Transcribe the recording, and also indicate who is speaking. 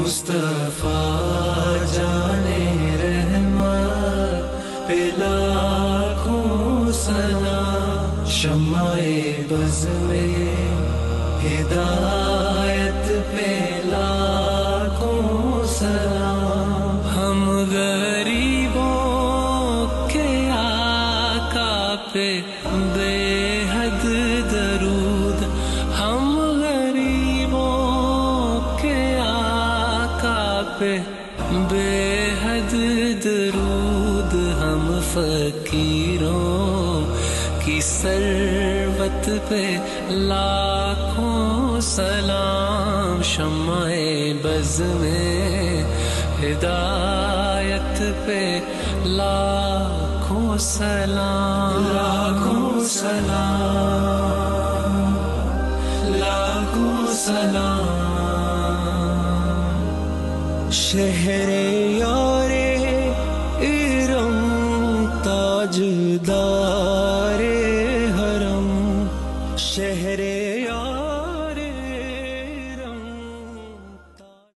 Speaker 1: مصطفیٰ جانے رحمت پہ لاکھوں سلام، شمع بز میں ہدایت پہ لاکھوں سلام، ہم غریبوں کے آقا پہ بے حد درود، ہم غریبوں کے آقا پہ بے حد درود، ہم فقیروں کی ثروت پہ لاکھوں سلام، شمع بز میں ہدایت پہ لاکھوں سلام، لاکھوں سلام، لاکھوں سلام، شہر یار ارم تاجدار حرم، شہر یار